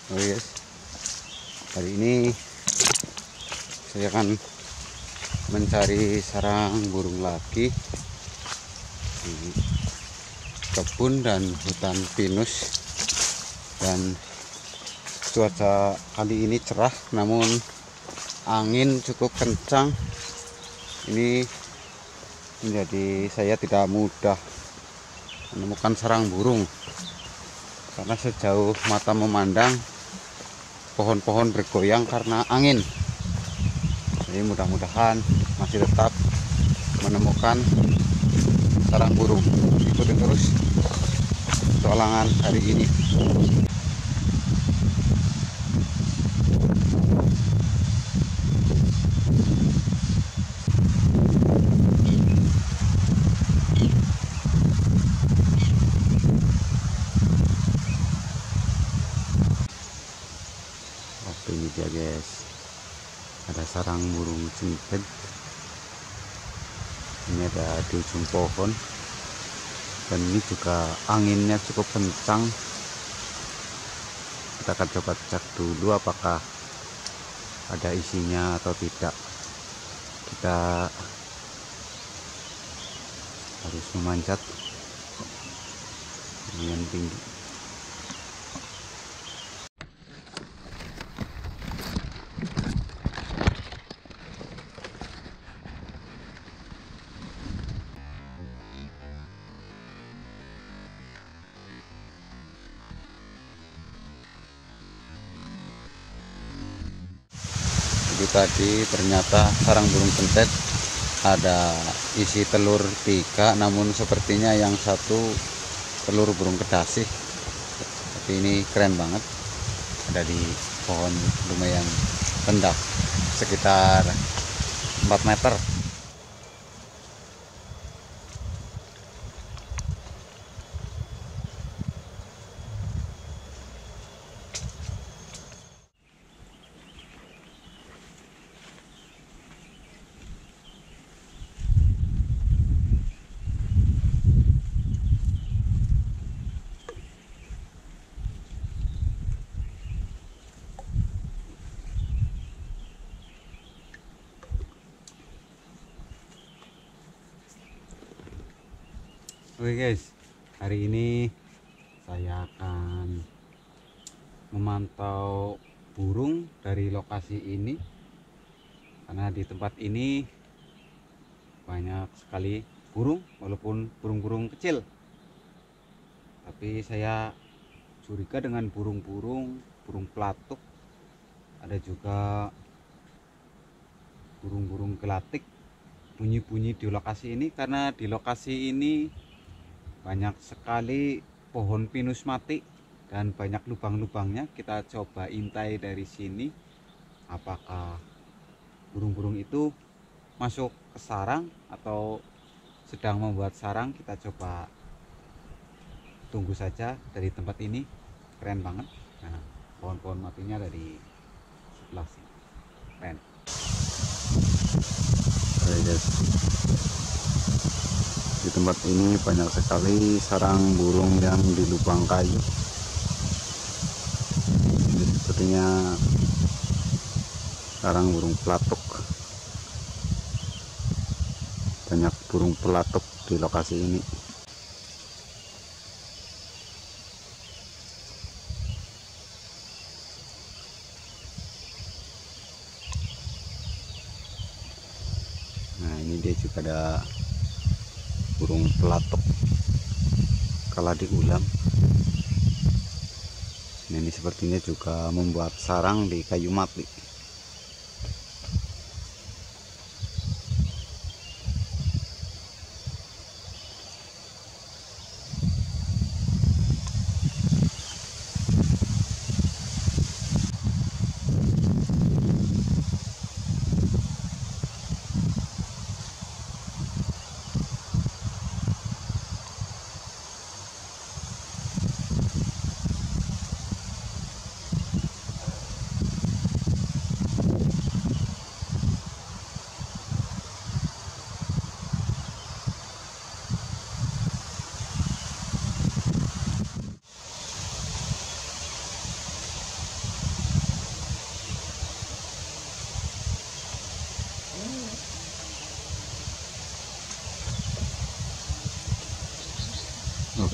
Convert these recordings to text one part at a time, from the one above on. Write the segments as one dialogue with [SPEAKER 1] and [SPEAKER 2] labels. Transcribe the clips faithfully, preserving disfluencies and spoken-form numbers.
[SPEAKER 1] Oh yes, hari ini saya akan mencari sarang burung lagi di kebun dan hutan pinus. Dan cuaca kali ini cerah, namun angin cukup kencang. Ini menjadi saya tidak mudah menemukan sarang burung karena sejauh mata memandang pohon-pohon bergoyang karena angin. Jadi mudah-mudahan masih tetap menemukan sarang burung. Ikutin terus petualangan hari ini. Waktu ini dia guys, ada sarang burung cendet. Ini ada di ujung pohon, dan ini juga anginnya cukup kencang. Kita akan coba cek dulu apakah ada isinya atau tidak. Kita harus memanjat dengan tinggi. Jadi tadi ternyata sarang burung cendet ada isi telur tiga, namun sepertinya yang satu telur burung kedasih. Tapi ini keren banget, ada di pohon lumayan rendah sekitar empat meter. Oke guys, hari ini saya akan memantau burung dari lokasi ini, karena di tempat ini banyak sekali burung, walaupun burung-burung kecil. Tapi saya curiga dengan burung-burung burung pelatuk, ada juga burung-burung gelatik bunyi-bunyi di lokasi ini, karena di lokasi ini banyak sekali pohon pinus mati dan banyak lubang-lubangnya. Kita coba intai dari sini apakah burung-burung itu masuk ke sarang atau sedang membuat sarang. Kita coba tunggu saja dari tempat ini. Keren banget. Nah, pohon-pohon matinya ada di sebelah sini. Keren. Oke guys, di tempat ini banyak sekali sarang burung yang di lubang kayu. Ini sepertinya sarang burung pelatuk. Banyak burung pelatuk di lokasi ini. Nah, ini dia juga ada burung pelatuk kaladi ulam. Nah, ini sepertinya juga membuat sarang di kayu mati.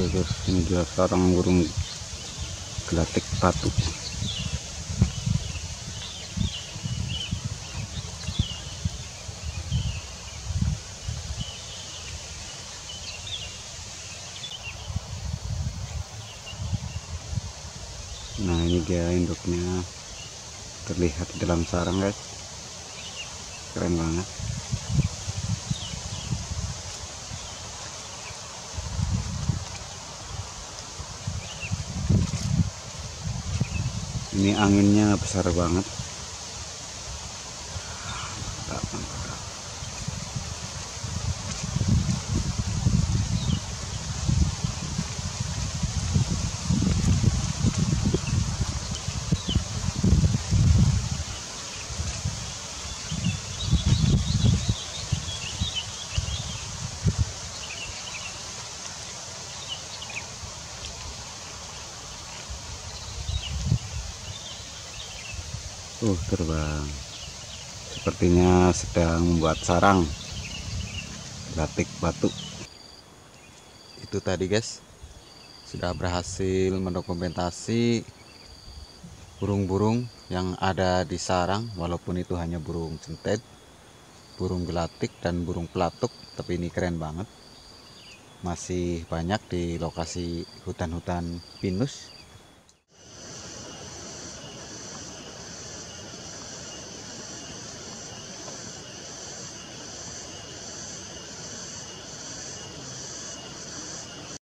[SPEAKER 1] Oke guys, ini dia sarang burung gelatik batu. Nah, ini dia induknya terlihat di dalam sarang guys, keren banget. Ini anginnya besar banget. Mantap, mantap. Uh, terbang. Sepertinya sedang membuat sarang gelatik batu. Itu tadi guys, sudah berhasil mendokumentasi burung-burung yang ada di sarang, walaupun itu hanya burung centet, burung gelatik dan burung pelatuk, tapi ini keren banget. Masih banyak di lokasi hutan-hutan pinus.